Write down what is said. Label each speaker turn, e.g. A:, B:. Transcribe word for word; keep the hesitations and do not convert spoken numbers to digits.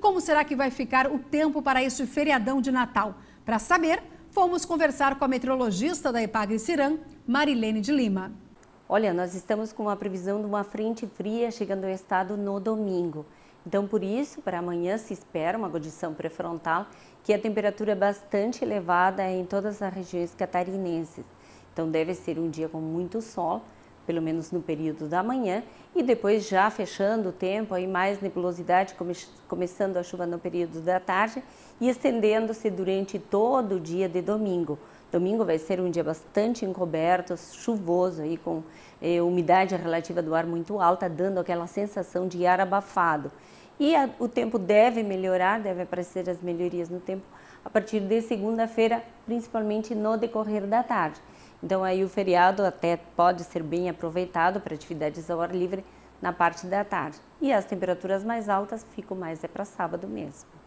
A: como será que vai ficar o tempo para este feriadão de Natal? Para saber, fomos conversar com a meteorologista da Epagre-Ciram, Marilene de Lima.
B: Olha, nós estamos com uma previsão de uma frente fria chegando ao estado no domingo. Então, por isso, para amanhã se espera uma condição pré-frontal, que a temperatura é bastante elevada em todas as regiões catarinenses. Então, deve ser um dia com muito sol, pelo menos no período da manhã, e depois já fechando o tempo, aí mais nebulosidade, come começando a chuva no período da tarde e estendendo-se durante todo o dia de domingo. Domingo vai ser um dia bastante encoberto, chuvoso, aí com eh, umidade relativa do ar muito alta, dando aquela sensação de ar abafado. E a, o tempo deve melhorar, deve aparecer as melhorias no tempo a partir de segunda-feira, principalmente no decorrer da tarde. Então aí o feriado até pode ser bem aproveitado para atividades ao ar livre na parte da tarde. E as temperaturas mais altas ficam mais é para sábado mesmo.